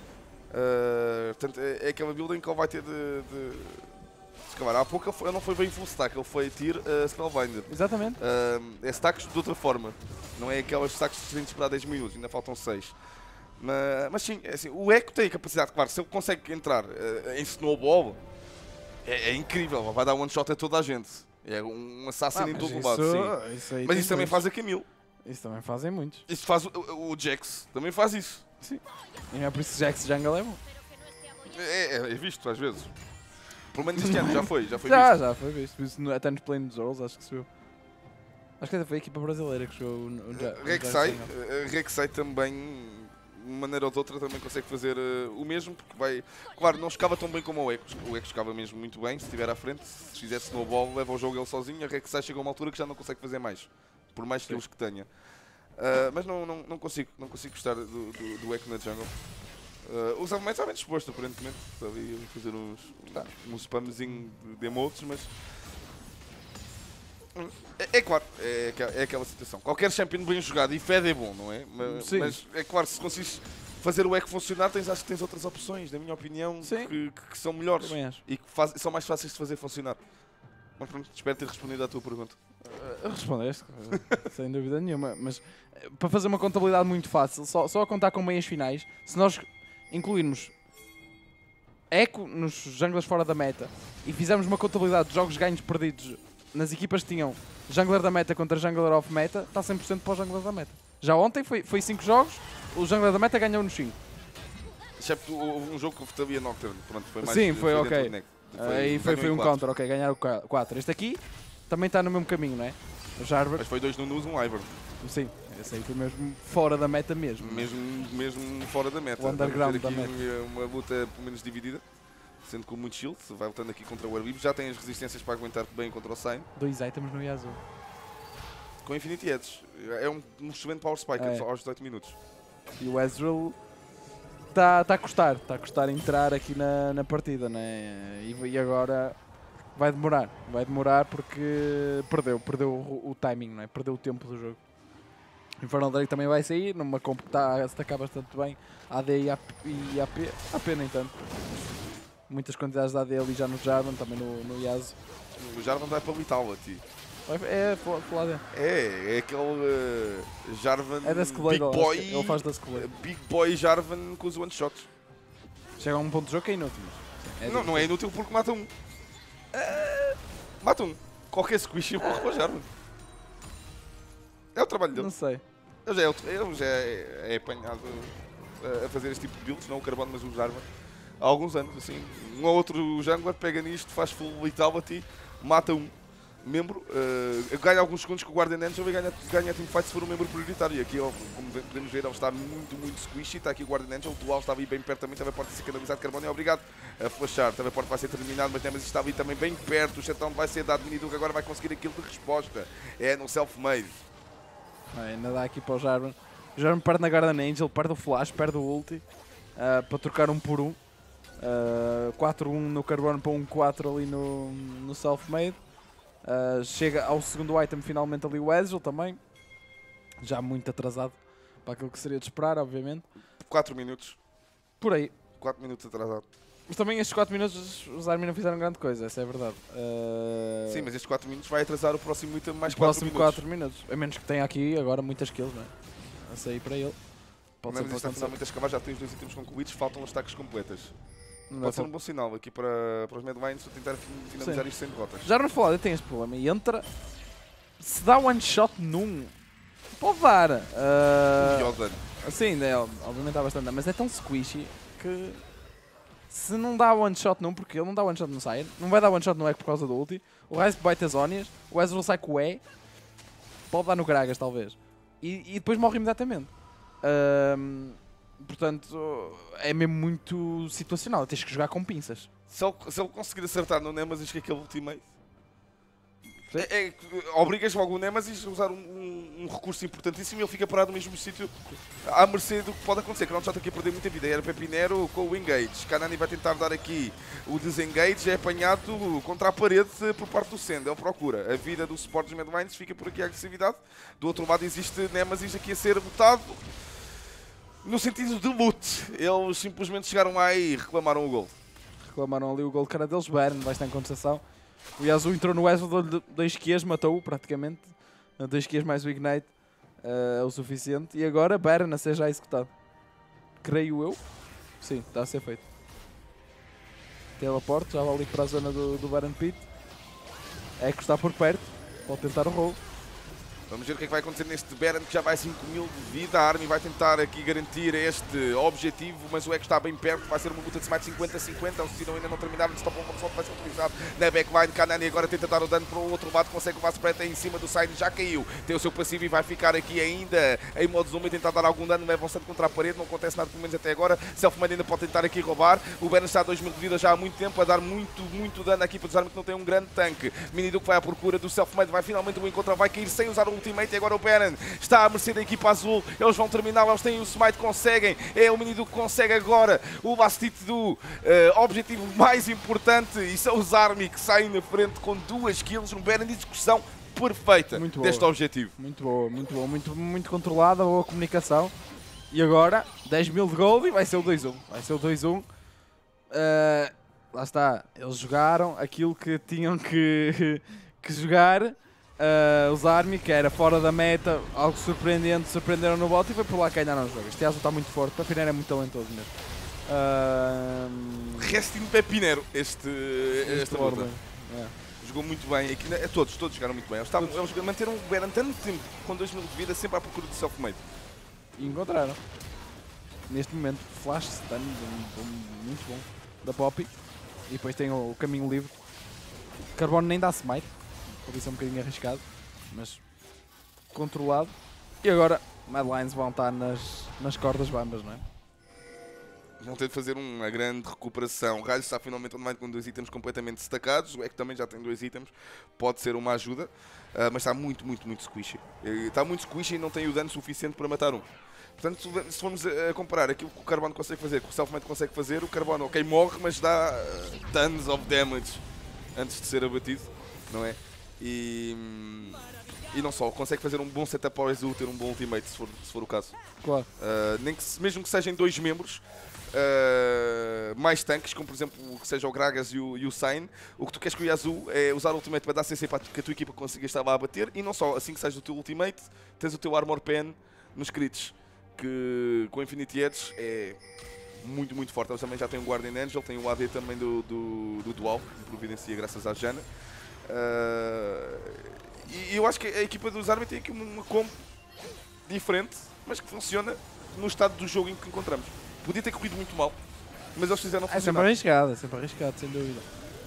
Uh, portanto, é, é aquela build em que ele vai ter de, de, de escavar. Há pouco ele, foi, ele não foi bem full stack, ele foi tier uh, Spellbinder. Exatamente. Uh, é stacks de outra forma, não é aquelas stacks que se tem de esperar dez minutos, ainda faltam seis. Mas, mas sim, é assim, o Echo tem a capacidade, claro, se ele consegue entrar uh, em Snowball, é, é incrível, vai dar one shot a toda a gente. É um assassino Ah, em mas todo o isso- lado, sim. Isso aí Mas tem isso também muitos. faz a Camille. Isso também fazem muitos. Isso faz o, o, o Jax, também faz isso. E é por isso que Jax Jungle é bom. É, é, é visto às vezes. Pelo menos este ano já foi, já foi Já, visto. já foi visto. Por isso, no- até nos Play dos Orls, acho que se viu. Acho que até foi a equipa brasileira que jogou o, o, Ja- o Rek'Sai, Jax Jungle. eh, Rek'Sai também, de uma maneira ou de outra, também consegue fazer eh, o mesmo, porque vai... Claro, não escava tão bem como o Echo, o Echo escava mesmo muito bem, se estiver à frente, se fizesse snowball, leva o jogo ele sozinho, a Rek'Sai chega a uma altura que já não consegue fazer mais, por mais skills que tenha. Ah, mas não, não, não, consigo, não consigo gostar do, do, do Echo na jungle. Uh, os argumentos está bem disposto, aparentemente, está ali a fazer uns, uns spamzinho de emotes, mas... É, é claro, é, é aquela situação. Qualquer champion bem jogado e Fed é bom, não é? Mas, Sim. mas é claro, se consegues fazer o eco funcionar, tens, acho que tens outras opções, na minha opinião, Sim. que, que, que são melhores Também acho. e que faz, são mais fáceis de fazer funcionar. Mas pronto, espero ter respondido à tua pergunta. Uh, Respondeste, sem dúvida nenhuma. Mas uh, para fazer uma contabilidade muito fácil, só, só a contar com meias finais, se nós incluirmos eco nos junglers fora da meta e fizermos uma contabilidade de jogos ganhos perdidos nas equipas que tinham jungler da meta contra jungler off meta, está cem por cento para o jungler da meta. Já ontem foi cinco jogos, o jungler da meta ganhou nos cinco. Excepto um jogo que eu votaria Nocturne, pronto, foi mais... Sim, foi, foi ok. dentro do neck. Aí foi, foi um quatro. counter, ok, ganharam quatro. Este aqui também está no mesmo caminho, não é? O Jarvan, Mas foi dois no Nus, um Ivern. sim, esse aí foi mesmo fora da meta mesmo. Mesmo, mesmo fora da meta. O underground Vamos ter da aqui uma, uma luta pelo menos dividida, sendo com muito shield, vai lutando aqui contra o Warweeb, já tem as resistências para aguentar bem contra o Sign. Dois items no Yasuo. Com Infinity Edge, é um, um excelente power spike É. aos dezoito minutos. E o Ezreal está tá a custar, está a custar entrar aqui na, na partida, né? E, e agora vai demorar, vai demorar porque perdeu, perdeu o, o timing, não é? Perdeu o tempo do jogo. O Infernal Drake também vai sair, numa comp que está a destacar bastante bem, A D e A P, A P nem tanto. Muitas quantidades de A D ali já no Jarvan, também no, no Yasuo. O Jarvan vai para Vitality. É, falar dele. É, é aquele uh, Jarvan É da Big Skullblade, Boy, ele faz da Skullblade. Big Boy Jarvan com os one shots. Chega a um ponto de jogo que é inútil. mas não, não é inútil porque mata um. Uh, mata um. Qualquer squish morre para o Jarvan. É o trabalho dele. Não sei. Ele já é, ele já é, é apanhado a fazer este tipo de builds, não o Carbono, mas o Jarvan. Há alguns anos, assim. Um ou outro jungler pega nisto, faz full vitality, mata um membro, uh, ganha alguns segundos com o Guardian Angel e ganha, ganha a teamfight se for um membro prioritário. E aqui, ó, como podemos ver, ele está muito, muito squishy. Está aqui o Guardian Angel, o dual estava aí bem perto também, também pode ser canalizado. Carbono é obrigado a flashar, também pode vai ser terminado, mas Nemesis está ali também bem perto. O shutdown vai ser dado, Miniduke agora vai conseguir aquilo de resposta. É no self-made. Ainda dá aqui para o Jarvan. O Jarvan perde na Guardian Angel, perde o flash, perde o ulti uh, para trocar um por um. Uh, quatro um no Carbono para um quatro ali no, no self-made. Uh, chega ao segundo item finalmente ali o Ezreal também. Já muito atrasado para aquilo que seria de esperar, obviamente. quatro minutos. Por aí. quatro minutos atrasado. Mas também estes quatro minutos os Army não fizeram grande coisa, essa é a verdade. Uh, Sim, mas estes quatro minutos vai atrasar o próximo item mais os quatro próximos minutos. quatro minutos. A menos que tenha aqui agora muitas kills, não é? A sair para ele. Pode ser Mas para está a acontecer. muitas camadas, já tem os dois itens concluídos, faltam as stacks completas. Não Pode ser dá um bom sinal aqui para, para os Medlines para tentar finalizar Sim. isto sem derrotas. Já vamos falar, tem este problema. E entra. Se dá one shot num. Pode dar. O Uh, pior dano. sim, é, obviamente dá bastante dano, mas é tão squishy que. Se não dá one shot num, porque ele não dá one shot no Sire, não vai dar one shot no Echo por causa do ulti. O Rise bite as Zonias, o Ezreal sai com o E. Pode dar no Gragas, talvez. E, e depois morre imediatamente. Um, portanto, é mesmo muito situacional. Tens que jogar com pinças. Se ele, se ele conseguir acertar no Nemesis com aquele ultimate, é, é, obrigas logo o Nemesis a usar um, um, um recurso importantíssimo e ele fica parado no mesmo sítio à mercê do que pode acontecer. Crown já está aqui a perder muita vida. Era Pepinero com o engage. Kanani vai tentar dar aqui o desengage. É apanhado contra a parede por parte do Send. Ele procura. A vida do suporte dos Medlines fica por aqui a agressividade. Do outro lado existe Nemesis aqui a ser botado. No sentido de loot. Eles simplesmente chegaram lá e reclamaram o gol. Reclamaram ali o gol que era deles. Baron vai estar em contestação. O Yasuo entrou no Ezreal, deu-lhe dois Qs, matou-o praticamente. dois Qs mais o Ignite uh, é o suficiente. E agora Baron a ser já executado. Creio eu. Sim, está a ser feito. Teleporte, já vai ali para a zona do, do Baron Pit. Echo está por perto, pode tentar o roll. Vamos ver o que é que vai acontecer neste Baron que já vai cinco mil de vida. A Army vai tentar aqui garantir este objetivo, mas o Echo está bem perto. Vai ser uma luta de smite cinquenta a cinquenta. O Sidon ainda não terminaram. O Stop On vai ser utilizado na backline. Kanani agora tenta dar o dano para o outro lado. Consegue o Vaspreta em cima do side. Já caiu. Tem o seu passivo e vai ficar aqui ainda em modo zoom e tentar dar algum dano. Leva avançando contra a parede. Não acontece nada, pelo menos até agora. Selfmade ainda pode tentar aqui roubar. O Baron está a dois mil de vida já há muito tempo. A dar muito, muito dano aqui para os Army que não tem um grande tanque. Miniduke vai à procura do Selfmade. Vai finalmente o encontro. Vai cair sem usar o ultimate. E agora o Baron está à mercê da equipa azul. Eles vão terminar, eles têm o smite, conseguem. É o Miniduke que consegue agora o last hit do uh, objetivo mais importante. E são os Army que saem na frente com duas kills. Um Baron de execução perfeita Muito boa. deste objetivo. Muito boa, muito boa, muito, muito controlada, boa comunicação. E agora, dez mil de gold e vai ser o dois um. Vai ser o dois um. Uh, lá está, eles jogaram aquilo que tinham que, que jogar. Uh, os Army, que era fora da meta, algo surpreendente, surpreenderam no bot e foi por lá que ganharam o jogo. Este Yasuo está muito forte, o Pepinero é muito talentoso mesmo. Uh, Restinho Pepinero, este, esta luta. Orban, é. Jogou muito bem, aqui, é, todos, todos jogaram muito bem. Eles, estavam, eles manteram, manteram tanto tempo com dois mil de vida, sempre à procura de self-made. E encontraram. Neste momento, flash stun, um, um, muito bom, da Poppy. E depois tem o, o caminho livre. Carbono nem dá smite, por isso é um bocadinho arriscado, mas controlado. E agora, Mad Lions vão estar nas, nas cordas bambas, não é? Vão ter de fazer uma grande recuperação. O Ralho está finalmente online com dois itens completamente destacados. O Echo também já tem dois itens. Pode ser uma ajuda. Uh, mas está muito, muito, muito squishy. Uh, está muito squishy e não tem o dano suficiente para matar um. Portanto, se formos a comparar aquilo que o Carbono consegue fazer, que o Selfmade consegue fazer, o Carbono, ok, morre, mas dá uh, tons of damage antes de ser abatido, não é? E, e não só, consegue fazer um bom setup ao Exu, ter um bom ultimate, se for, se for o caso. Claro. Uh, nem que, mesmo que sejam dois membros, Uh, mais tanques, como por exemplo que seja o Gragas e o, e o Sign, o que tu queres com o Yasuo é usar o ultimate para dar C C para que a tua equipa consiga estar lá a bater, e não só, assim que sais do teu ultimate, tens o teu Armor Pen nos crits, que com Infinity Edge é muito, muito forte. Eles também já têm o Guardian Angel, tem o A D também do, do, do Dual, que providencia graças à Jana. Uh, e eu acho que a equipa dos Army tem aqui uma combo diferente, mas que funciona no estado do jogo em que encontramos. Podia ter corrido muito mal, mas eles fizeram É sempre funcionar. arriscado, é sempre arriscado, sem dúvida.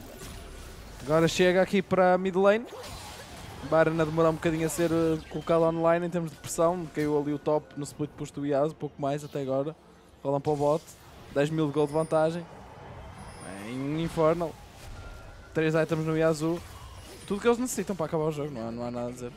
Agora chega aqui para a mid lane. Baron a demorar um bocadinho a ser uh, colocado online em termos de pressão. Caiu ali o top no split push do Yasuo, pouco mais até agora. Rolam para o bot. dez mil de gold de vantagem. Em um Infernal. três items no Yasuo. Tudo que eles necessitam para acabar o jogo, não há, não há nada a dizer.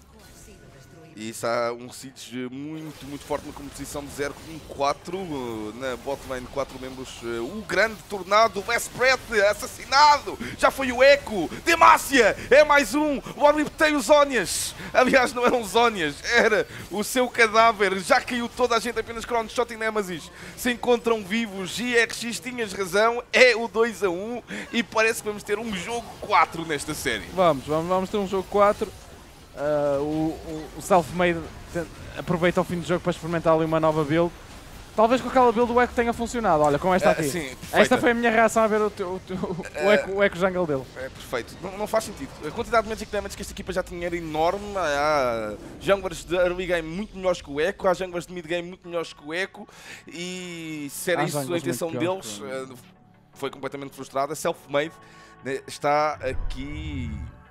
E isso há um Siege muito, muito forte na composição de zero um quatro, na botlane quatro membros, o grande tornado, o Vespret assassinado, já foi o Echo, Demacia, é mais um, o Orlip tem os Zónias, aliás não eram Zónias, era o seu cadáver, já caiu toda a gente apenas Crown Shot e Nemesis, se encontram vivos, G R X tinhas razão, é o dois a um e parece que vamos ter um jogo quatro nesta série. Vamos, vamos, vamos ter um jogo quatro. Uh, o, o, o Self-Made aproveita o fim do jogo para experimentar ali uma nova build. Talvez com aquela build o Echo tenha funcionado. Olha, com esta aqui. Uh, sim, esta foi a minha reação a ver o, teu, o, teu, o, Uh, eco, o Echo Jungle dele. É perfeito, não, não faz sentido. A quantidade de magic damage que esta equipa já tinha era enorme. Há junglers de early game muito melhores que o Echo, há junglers de mid game muito melhores que o Echo. E se era Há isso a junglers intenção muito deles, piores, uh, foi completamente frustrada. Self-made, né, está aqui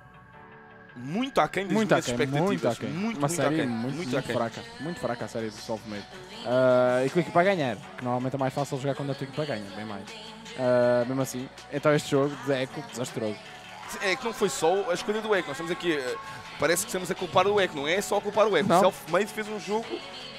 muito aquém das Muito minhas aquém, expectativas. muito aquém. Muito, Uma muito série aquém, muito, muito, aquém. fraca. Muito fraca a série do Self-Made. Uh, e com a equipa a ganhar, que normalmente é mais fácil jogar quando a tua equipa ganha, bem mais. Uh, mesmo assim, então este jogo de Echo, desastroso. É que não foi só a escolha do Echo, nós estamos aqui, uh, parece que estamos a culpar o Echo, não é só a culpar o Echo. Não. O Self-Made fez um jogo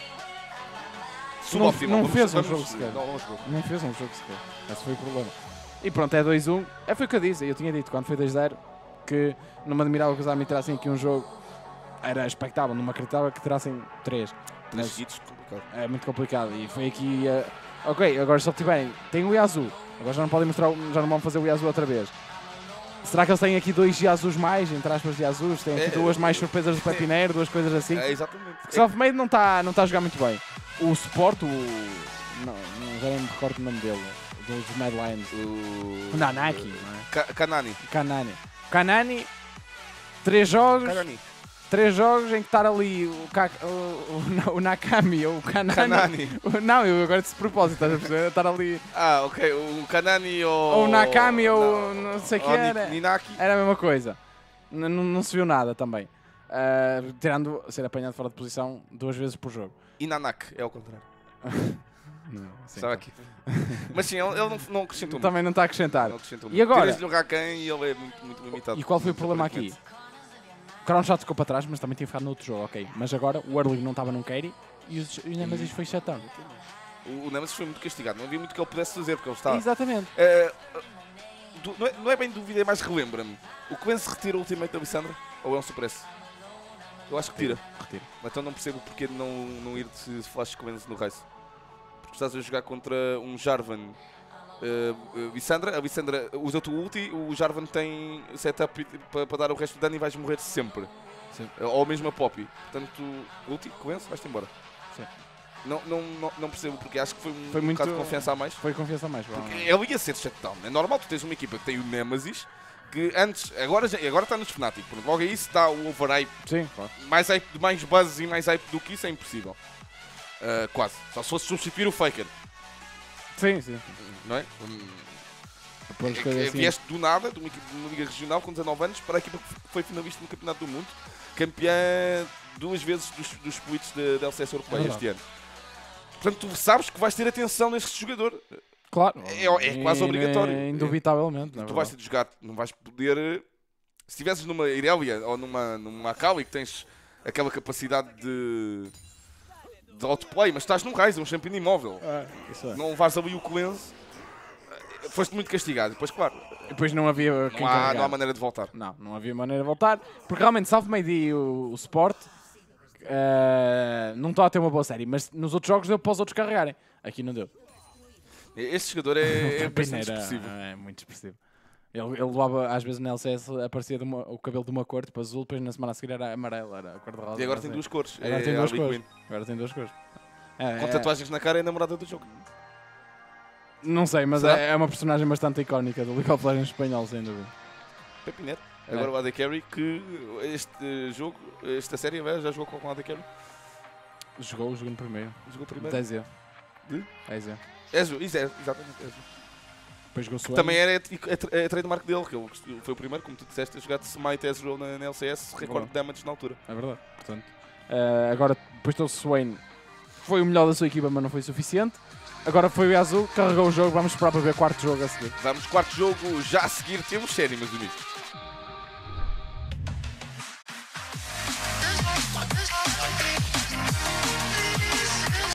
Não, subóptimo. não Vamos- fez um vamos- jogo sequer. não, não jogou. Não fez um jogo sequer. Esse foi o problema. E pronto, é dois um. É foi o que eu disse. Eu tinha dito quando foi dois zero que não me admirava que os Army tirassem aqui um jogo. Era expectável, não me acreditava que tirassem três. Três Mas seguidos, complicado. é muito complicado. E foi aqui. Uh... Ok, agora se tiverem. Tem o Yasuo. Agora já não podem mostrar. o- Já não vão fazer o Yasuo outra vez. Será que eles têm aqui dois Yasus mais, entre aspas, de Yasus? Têm aqui É, duas mais surpresas do Pepinero, duas coisas assim? É, exatamente. Self-Made não está não tá a jogar muito bem. O suporte, o. Não, não já nem me recordo o nome dele. Dos Mad Lions. O... O Nanaki, não é? Ka Kanani. Kanani. Kanani, três jogos. Kanani. Três jogos em que estar ali o, Ka o, o, o Nakami ou o Kanani. Kanani. O, não, eu agora disse de propósito, estás a perceber? Estar ali. Ah, ok. O Kanani ou... Ou o Nakami ou não sei o que ou era. Ni- Ninaki. Era a mesma coisa. N -n não se viu nada também. Uh, tirando ser apanhado fora de posição duas vezes por jogo. E Nanak, é ao contrário. Não, assim, Estava aqui. Mas sim, ele, ele não, não acrescentou muito. também não está a acrescentar. Não acrescentou E muito. agora? Tiras-lhe o Rakan e ele é muito, muito limitado. E qual foi o problema aqui? O Crown Shot ficou para trás, mas também tinha ficado no outro jogo, ok. Mas agora o Early não estava num carry e os, os Nemesis foi shutdown. O, o Nemesis foi muito castigado. Não havia muito que ele pudesse fazer, porque ele está... Exatamente. Eh, du- não, é, não é bem dúvida, é mais relembra-me. O Cleanse retira o ultimate da Lissandra? Ou é um suppress? Eu acho que tira. Retira. Então não percebo porque de não, não ir de Flash Cleanse no Race. Porque estás a jogar contra um Jarvan. Uh, Vissandra, a Vissandra usa o teu ulti, o Jarvan tem setup para pa dar o resto do dano e vais morrer sempre. Sim. Ou mesmo a Poppy. Portanto, ulti, Cleanse, vais-te embora. Sim. Não, não, não, não percebo porque acho que foi um Foi muito- bocado de confiança a mais. Foi confiança a mais. Porque provavelmente. ele ia ser shutdown. É normal, tu tens uma equipa que tem o Nemesis, que antes, agora, já- agora está nos Fnatic. Pronto, logo aí se dá o overhype, Sim, claro. mais hype, mais buzz e mais hype do que isso é impossível. Uh, quase. Só se fosse substituir o Faker, Sim, sim. não é? Hum, Depois é- coisas é- assim. Vieste do nada, de uma, equipe, de uma liga regional com dezanove anos, para a equipa que foi finalista no Campeonato do Mundo, campeã duas vezes dos, dos splits da L C S europeia É este ano. Portanto, tu sabes que vais ter atenção neste jogador. Claro. É- é quase E- obrigatório. é Indubitavelmente. na Tu vais verdade. ter de jogar, não vais poder. eh, Se estivesses numa Irelia ou numa, numa Akali que tens aquela capacidade de. de outplay, mas estás num Ryze, um champion imóvel. É, isso é. Não levares ali o cleanse, eh, foste muito castigado. Depois, claro, E depois não havia quem não há, carregar. não há maneira de voltar. Não, não havia maneira de voltar. Porque realmente Selfmade e o, o Sport eh, não estão a ter uma boa série. Mas nos outros jogos deu para os outros carregarem. Aqui não deu. Este jogador é, é O bastante Pina era- expressivo. É muito expressivo. Ele, ele doava, às vezes na L C S aparecia de uma- o cabelo de uma cor, tipo azul, depois na semana a seguir era amarelo, era a cor de rosa. E agora não tem sei. duas cores. Agora é tem duas Harley cores. Quinn. Agora tem duas cores. É, Com é- tatuagens na cara é a namorada do jogo. Não sei, mas Será? é, é uma personagem bastante icónica do League of Legends espanhol, sem dúvida. Pepinero. É. Agora o A D Carry, que este jogo, esta série já jogou com o A D Carry. Jogou, jogou no primeiro. Jogou primeiro. dez E. De? dez E. Ezio, isso é, exatamente. Ezio. Depois jogou Swain. Também era a, a, a trademark dele, que ele foi o primeiro, como tu disseste, a jogar de Smite Ezreal na, na L C S, recorde de damage na altura. É verdade. Portanto, eh, agora, depois do Swain, foi o melhor da sua equipa, mas não foi suficiente. Agora foi o Yazoo, carregou o jogo, vamos esperar para ver o quarto jogo a seguir. Vamos, quarto jogo, já a seguir temos série, meus amigos.